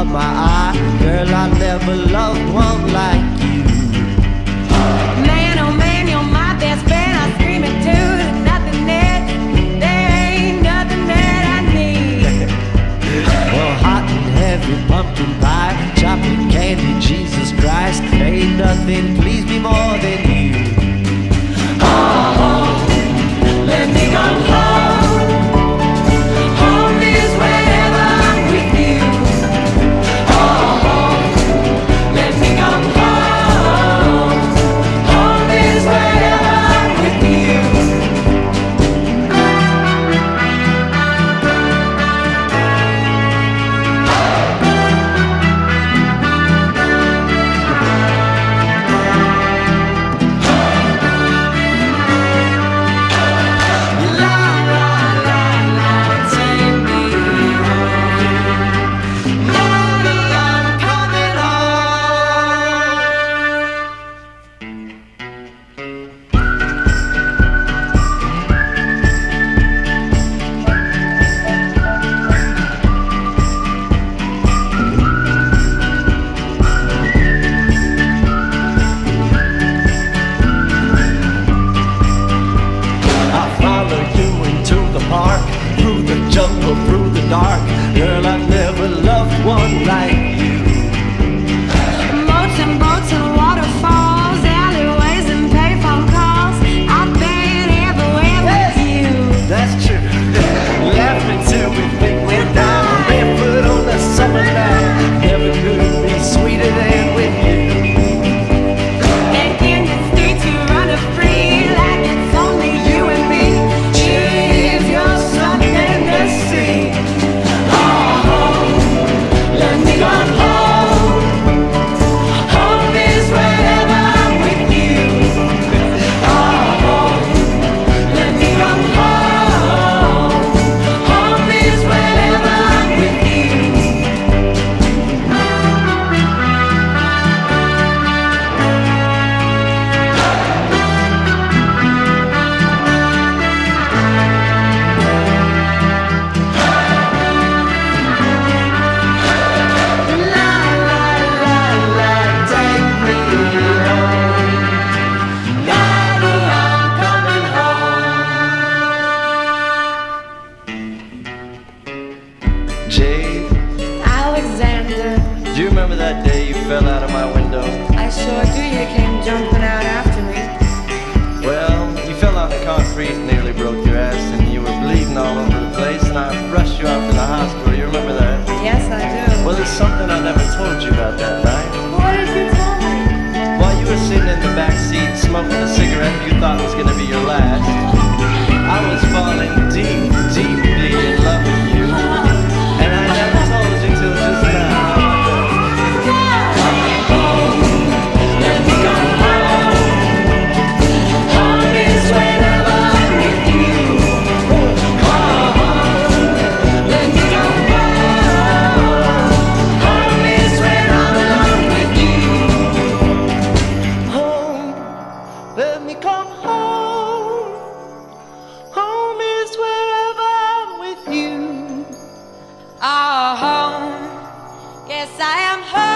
my eye. Girl, I never loved one like you. Man, oh man, you're my best friend. I scream it too. There's nothing that, there ain't nothing that I need. Well, hot and heavy pumpkin pie, chocolate candy, Jesus Christ, ain't nothing please me more than you. Oh, let me go home. Home is wherever I'm with you. Oh, let me go home. Home is wherever I'm with you. Through the jungle, through the dark, girl, I never loved one like you. Boats and boats and waterfalls, alleyways and payphone calls. I've been everywhere with you. That's true. Laughing till we think we're down, barefoot on the summer night. Never could be sweeter than with you. And in the streets you run free like it's only you and me. If you're something to see. Oh, let me go home. Home is wherever I'm with you. Oh, let me go home. Home is wherever I'm with you. Jade, Alexander, do you remember that day you fell out of my window? I sure do. You came jumping out after me. Well, you fell on the concrete, nearly broke your ass, and you were bleeding all over the place, and I rushed you out to the hospital. You remember that? Yes, I do. Well, there's something I never told you about that night. What did you tell me? While you were sitting in the back seat smoking a cigarette you thought was going to be your last, I was falling deep, deeply in love with you. And I never told you till just now. Let me go home. Home is wherever I'm with you. Let me go home. Home is where I belong with you. Home, let me come home. Home is wherever I'm with you. Oh, home. Yes, I am home.